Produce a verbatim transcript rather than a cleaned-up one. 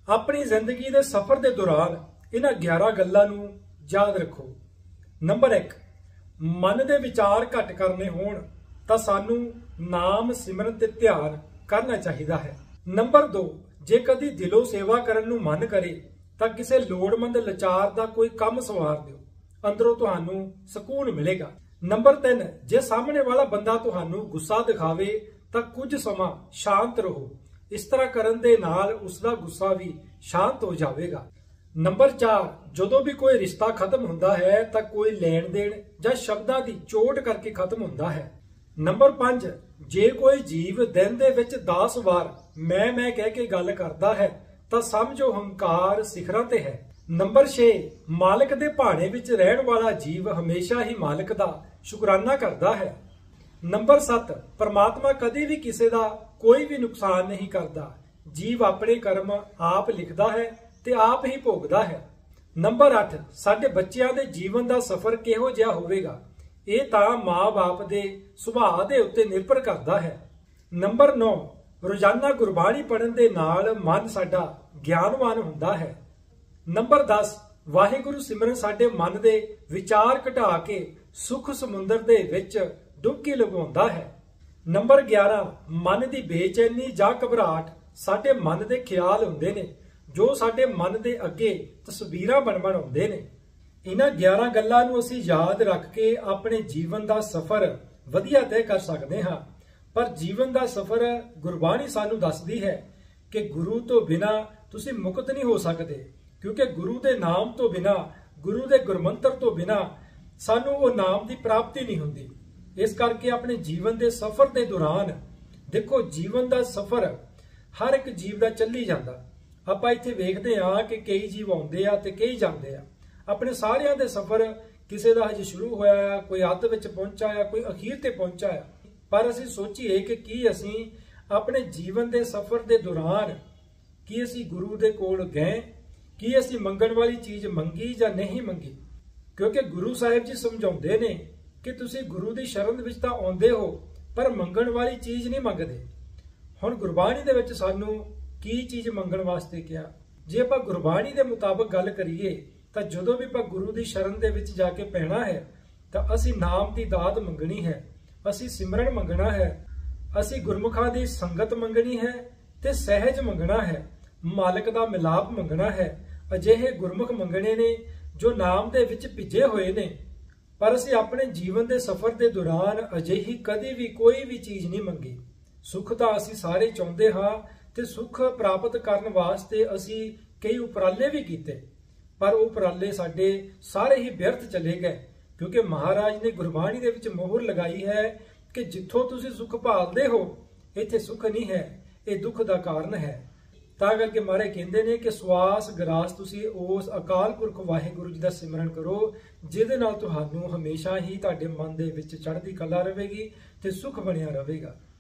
अपनी जिंदगी के सफर के दौरान इन्हां ग्यारह गल्लां नूं याद रखो। नंबर एक, मन के विचार घट करने होण तां सानू नाम सिमरन ते ध्यान करना चाहिदा है। नंबर दो, जे कदी दिलों सेवा करन नूं मन करे तां किसी लोड़मंद लाचार दा कोई काम सवार दिओ, अंदरों तुहानू सकून मिलेगा। नंबर तीन, जे सामने वाला बंदा तुहानू गुस्सा दिखावे तां कुछ समा शांत रहो, इस तरह करन दे नाल उसका गुस्सा भी शांत हो जाएगा। नंबर चार, जदों भी कोई रिश्ता खत्म हुंदा है तां कोई लेन देन जां शब्दां दी चोट करके खत्म हुंदा है। नंबर पांच, जे कोई जीव दिन दे विच दस वार मैं मैं कह के गल करदा है तां समझो हंकार सिखरां ते है। नंबर छे, मालिक दे भाणे विच रहण वाला जीव हमेशा ही मालिक दा शुकराना करदा है। नंबर सत्त, परमात्मा कदी भी किसी का कोई भी नुकसान नहीं करता, जीव अपने कर्म आप लिखता है ते आप ही भोगदा है। नंबर अठ, साडे बच्चियां दे जीवन का सफर किहो जिहा होवेगा, ये तां माँ बाप दे सुभाਅ दे उत्ते निर्भर करता है। नंबर नौ, रोजाना गुरबाणी पढ़न दे नाल मन साडा ज्ञानवान हुंदा है। नंबर दस, वाहिगुरु सिमरन साडे मन दे विचार घटा के सुख समुंदर दे विच डुबकी लगाउंदा है। नंबर ग्यारह, मन की बेचैनी जां घबराहट साडे मन दे ख्याल हुंदे ने जो साडे मन दे अगे तस्वीरां बन बन आउंदे ने। इन्हां ग्यारह गल्लां नूं असीं याद रख के अपने जीवन का सफर वधिया तय कर सकते हाँ। पर जीवन का सफर गुरबाणी सानूं दसदी है कि गुरु तो बिना तुसीं मुक्त नहीं हो सकते, क्योंकि गुरु के नाम तो बिना, गुरु के गुरमंत्र तो बिना सानूं वो नाम की प्राप्ति नहीं हुंदी। इस करके अपने जीवन के सफर के दौरान देखो, जीवन का सफर हर एक जीव का चली जाता। आपां इत्थे वेखदे आ कि कई जीव आउंदे आ ते कई जांदे आ। अपने सारियां दे सफर किसी का हजे शुरू होया आ, कोई अद्ध विच पहुंचा आ, कोई अखीर ते पहुंचा आ। पर असीं सोचीए कि की असीं अपने जीवन के सफर के दौरान की असीं गुरु दे कोल गए, की असीं मंगण वाली चीज़ मंगी जां नहीं मंगी। क्योंकि गुरु साहिब जी समझाउंदे ने कि तुसी गुरु दी शरण विच तां आउंदे हो पर मंगण वाली चीज़ नहीं मंगदे। हुण गुरबाणी दे विच सानू की चीज़ मंगण वास्ते कहा, जे आपां गुरबाणी दे मुताबक गल करिए तां जदों भी आपां गुरु दी शरण दे विच जाके पैना है तां असीं नाम दी दात मंगणी है, असीं सिमरन मंगना है, असीं गुरमुखां दी संगत मंगनी है ते सहज मंगना है, मालिक दा मिलाप मंगना है। अजिहे गुरमुख मंगने ने जो नाम दे विच भिजे होए ने। पर असीं अपने जीवन के सफर के दौरान अजिही कदी भी कोई भी चीज़ नहीं मंगी। सुख तो असीं सारे चाहुंदे हां ते सुख प्राप्त करन वास्ते असीं कई उपराले भी कीते, पर उपराले साडे सारे ही व्यर्थ चले गए, क्योंकि महाराज ने गुरबाणी दे विच मोहर लगाई है कि जिथों तुसीं सुख भालदे हो इत्थे सुख नहीं है, ये दुख दा कारण है। तां करके महाराज कहंदे ने कि सवास गरास तुसीं उस अकाल पुरख वाहिगुरू जी दा सिमरन करो, जिहदे नाल तुहानूं हमेशा ही तुहाडे मन दे विच चढ़दी कला रहेगी ते सुख बनिया रहेगा।